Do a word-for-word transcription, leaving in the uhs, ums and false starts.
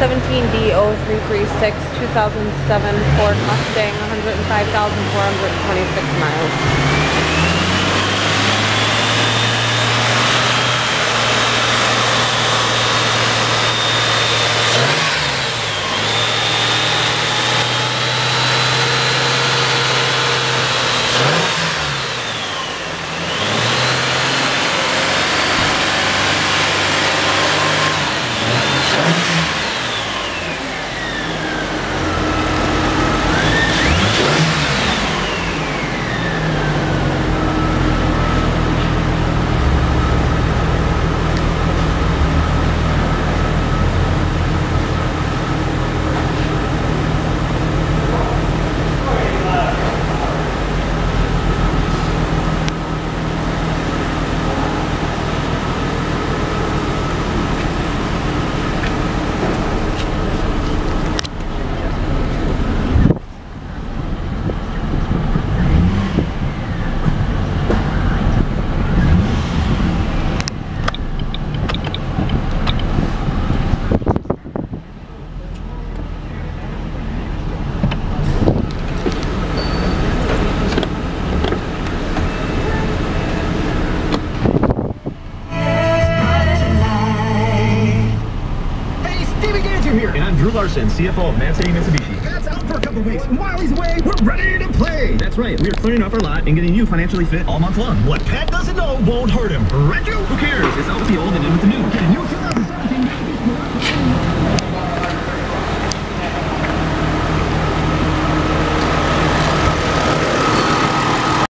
seventeen D zero three three six, two thousand seven Ford Mustang, one hundred five thousand four hundred twenty-six miles. And I'm Drew Larson, C F O of Mad City Mitsubishi. That's out for a couple weeks. While he's away, we're ready to play. That's right, we are clearing off our lot and getting you financially fit all month long. What Pat doesn't know won't hurt him. Right, Joe? Who cares? It's out with the old and in with the new. Get a new two thousand seventeen